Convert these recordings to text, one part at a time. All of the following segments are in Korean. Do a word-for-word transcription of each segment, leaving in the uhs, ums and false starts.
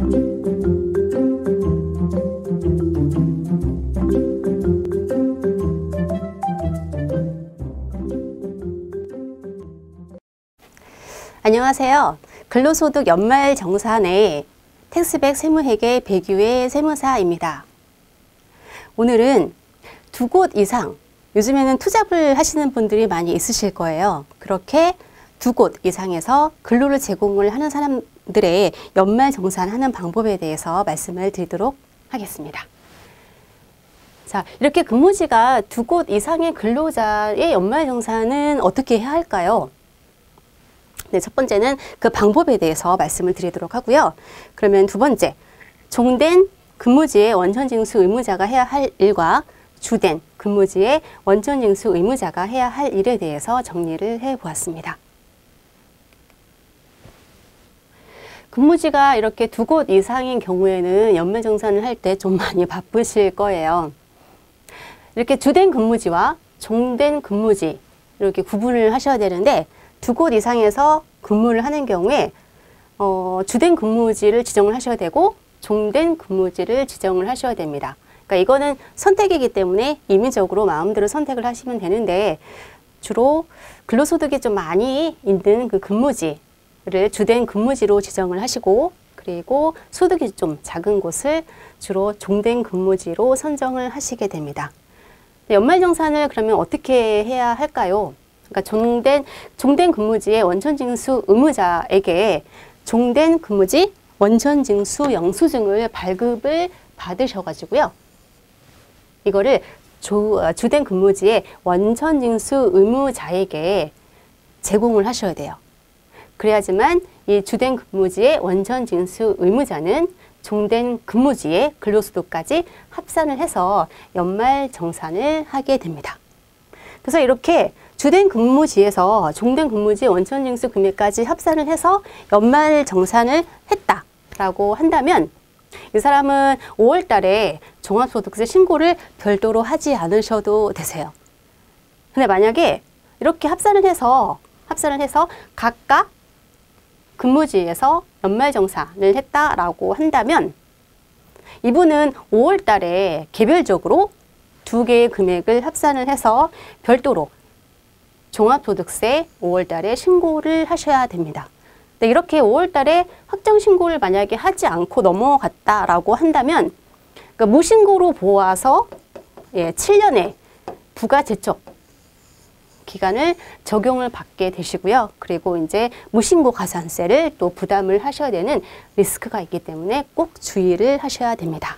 안녕하세요. 근로소득 연말정산의 텍스백 세무회계 백유의 세무사입니다. 오늘은 두 곳 이상, 요즘에는 투잡을 하시는 분들이 많이 있으실 거예요. 그렇게 두 곳 이상에서 근로를 제공을 하는 사람들의 연말정산하는 방법에 대해서 말씀을 드리도록 하겠습니다. 자, 이렇게 근무지가 두 곳 이상의 근로자의 연말정산은 어떻게 해야 할까요? 네, 첫 번째는 그 방법에 대해서 말씀을 드리도록 하고요. 그러면 두 번째, 종된 근무지의 원천징수 의무자가 해야 할 일과 주된 근무지의 원천징수 의무자가 해야 할 일에 대해서 정리를 해보았습니다. 근무지가 이렇게 두 곳 이상인 경우에는 연말정산을 할 때 좀 많이 바쁘실 거예요. 이렇게 주된 근무지와 종된 근무지 이렇게 구분을 하셔야 되는데, 두 곳 이상에서 근무를 하는 경우에 어, 주된 근무지를 지정을 하셔야 되고 종된 근무지를 지정을 하셔야 됩니다. 그러니까 이거는 선택이기 때문에 임의적으로 마음대로 선택을 하시면 되는데, 주로 근로소득이 좀 많이 있는 그 근무지를 주된 근무지로 지정을 하시고, 그리고 소득이 좀 작은 곳을 주로 종된 근무지로 선정을 하시게 됩니다. 연말정산을 그러면 어떻게 해야 할까요? 그러니까 종된, 종된 근무지의 원천징수 의무자에게 종된 근무지 원천징수 영수증을 발급을 받으셔가지고요. 이거를 조, 주된 근무지의 원천징수 의무자에게 제공을 하셔야 돼요. 그래야지만 이 주된 근무지의 원천징수 의무자는 종된 근무지의 근로소득까지 합산을 해서 연말정산을 하게 됩니다. 그래서 이렇게 주된 근무지에서 종된 근무지 원천징수 금액까지 합산을 해서 연말정산을 했다라고 한다면, 이 사람은 오월 달에 종합소득세 신고를 별도로 하지 않으셔도 되세요. 근데 만약에 이렇게 합산을 해서 합산을 해서 각각 근무지에서 연말정산을 했다라고 한다면, 이분은 오월 달에 개별적으로 두 개의 금액을 합산을 해서 별도로 종합소득세 오월 달에 신고를 하셔야 됩니다. 근데 이렇게 오월 달에 확정 신고를 만약에 하지 않고 넘어갔다라고 한다면, 그러니까 무신고로 보아서 예, 칠 년의 부가제척 기간을 적용을 받게 되시고요. 그리고 이제 무신고 가산세를 또 부담을 하셔야 되는 리스크가 있기 때문에 꼭 주의를 하셔야 됩니다.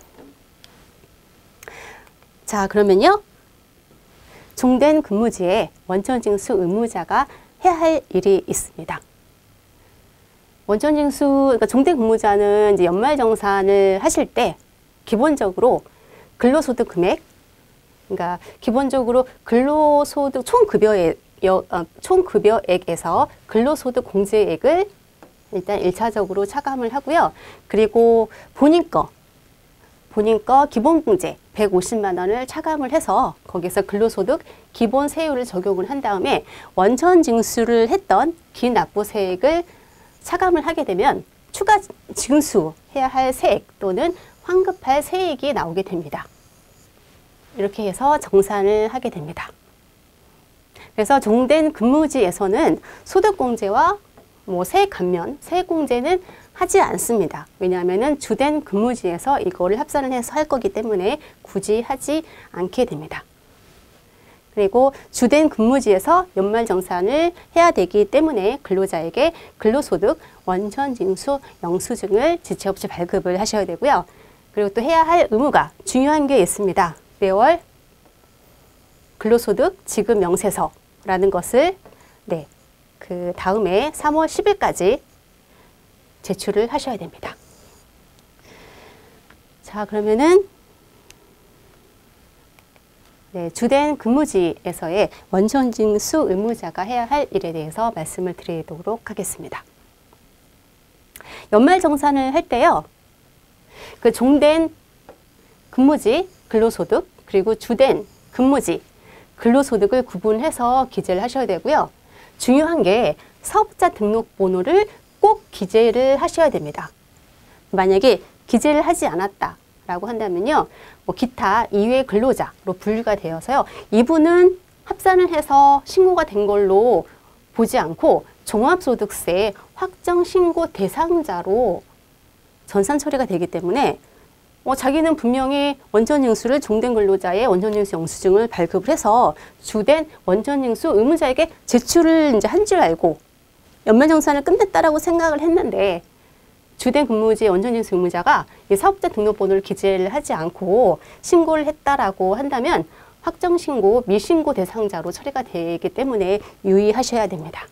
자, 그러면요. 종된 근무지에 원천징수 의무자가 해야 할 일이 있습니다. 원천징수, 그러니까 종된 근무자는 이제 연말정산을 하실 때 기본적으로 근로소득 금액, 그러니까 기본적으로 근로소득 총급여액, 어, 총급여액에서 근로소득 공제액을 일단 일차적으로 차감을 하고요. 그리고 본인 거, 본인 거 기본공제 백오십만 원을 차감을 해서 거기서 근로소득 기본세율을 적용을 한 다음에 원천징수를 했던 기납부세액을 차감을 하게 되면 추가 징수해야 할 세액 또는 환급할 세액이 나오게 됩니다. 이렇게 해서 정산을 하게 됩니다. 그래서 종된 근무지에서는 소득공제와 뭐 세액 감면, 세액공제는 하지 않습니다. 왜냐하면 주된 근무지에서 이거를 합산을 해서 할 거기 때문에 굳이 하지 않게 됩니다. 그리고 주된 근무지에서 연말정산을 해야 되기 때문에 근로자에게 근로소득 원천징수 영수증을 지체 없이 발급을 하셔야 되고요. 그리고 또 해야 할 의무가 중요한 게 있습니다. 매월 근로소득 지급 명세서라는 것을 네, 그 다음에 삼월 십일까지 제출을 하셔야 됩니다. 자, 그러면은 네, 주된 근무지에서의 원천징수 의무자가 해야 할 일에 대해서 말씀을 드리도록 하겠습니다. 연말정산을 할 때요, 그 종된 근무지 근로소득 그리고 주된 근무지 근로소득을 구분해서 기재를 하셔야 되고요. 중요한 게 사업자 등록번호를 꼭 기재를 하셔야 됩니다. 만약에 기재를 하지 않았다라고 한다면요, 뭐 기타 이외 근로자로 분류가 되어서요, 이분은 합산을 해서 신고가 된 걸로 보지 않고 종합소득세 확정 신고 대상자로 전산 처리가 되기 때문에 어, 자기는 분명히 원천징수를 종된 근로자의 원천징수 영수증을 발급을 해서 주된 원천징수 의무자에게 제출을 이제 한 줄 알고 연말정산을 끝냈다라고 생각을 했는데, 주된 근무지 원천징수 의무자가 이 사업자 등록번호를 기재를 하지 않고 신고를 했다라고 한다면 확정신고 미신고 대상자로 처리가 되기 때문에 유의하셔야 됩니다.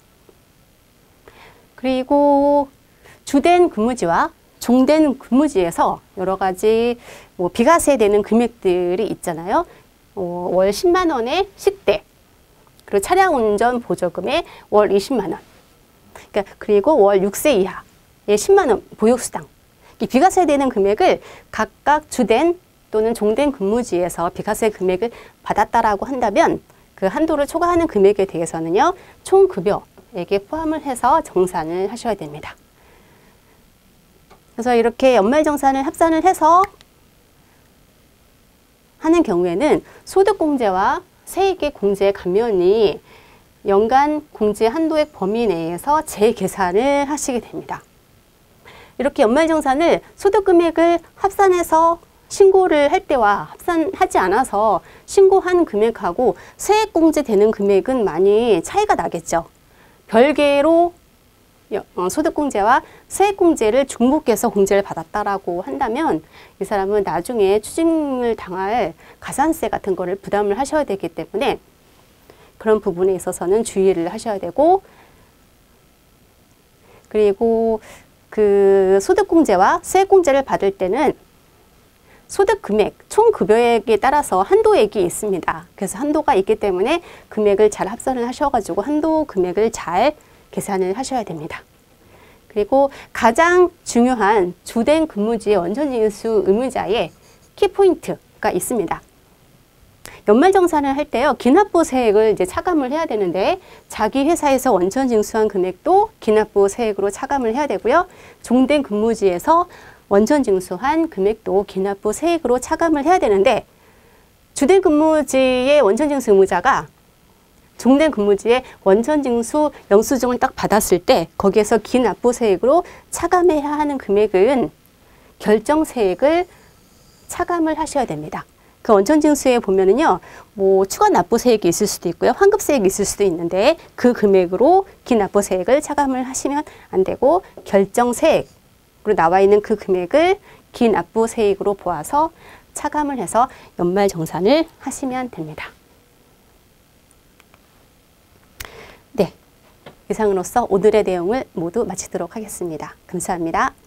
그리고 주된 근무지와 종된 근무지에서 여러 가지 뭐 비과세 되는 금액들이 있잖아요. 어, 월 십만 원의 식대, 그리고 차량 운전 보조금에 월 이십만 원, 그러니까 그리고 월 육 세 이하의 십만 원 보육수당. 이 비과세 되는 금액을 각각 주된 또는 종된 근무지에서 비과세 금액을 받았다라고 한다면 그 한도를 초과하는 금액에 대해서는요, 총급여액에 포함을 해서 정산을 하셔야 됩니다. 그래서 이렇게 연말정산을 합산을 해서 하는 경우에는 소득공제와 세액의 공제 감면이 연간 공제 한도액 범위 내에서 재계산을 하시게 됩니다. 이렇게 연말정산을 소득금액을 합산해서 신고를 할 때와 합산하지 않아서 신고한 금액하고 세액공제되는 금액은 많이 차이가 나겠죠. 별개로 소득공제와 세액공제를 중복해서 공제를 받았다라고 한다면 이 사람은 나중에 추징을 당할 가산세 같은 거를 부담을 하셔야 되기 때문에 그런 부분에 있어서는 주의를 하셔야 되고, 그리고 그 소득공제와 세액공제를 받을 때는 소득금액, 총급여액에 따라서 한도액이 있습니다. 그래서 한도가 있기 때문에 금액을 잘 합산을 하셔가지고 한도 금액을 잘 계산을 하셔야 됩니다. 그리고 가장 중요한 주된 근무지의 원천징수 의무자의 키포인트가 있습니다. 연말정산을 할 때요, 기납부 세액을 이제 차감을 해야 되는데 자기 회사에서 원천징수한 금액도 기납부 세액으로 차감을 해야 되고요. 종된 근무지에서 원천징수한 금액도 기납부 세액으로 차감을 해야 되는데, 주된 근무지의 원천징수 의무자가 종된 근무지에 원천징수 영수증을 딱 받았을 때 거기에서 기납부 세액으로 차감해야 하는 금액은 결정세액을 차감을 하셔야 됩니다. 그 원천징수에 보면은요, 뭐 추가 납부세액이 있을 수도 있고요, 환급세액이 있을 수도 있는데 그 금액으로 기납부세액을 차감을 하시면 안 되고 결정세액으로 나와 있는 그 금액을 기납부세액으로 보아서 차감을 해서 연말정산을 하시면 됩니다. 네, 이상으로서 오늘의 내용을 모두 마치도록 하겠습니다. 감사합니다.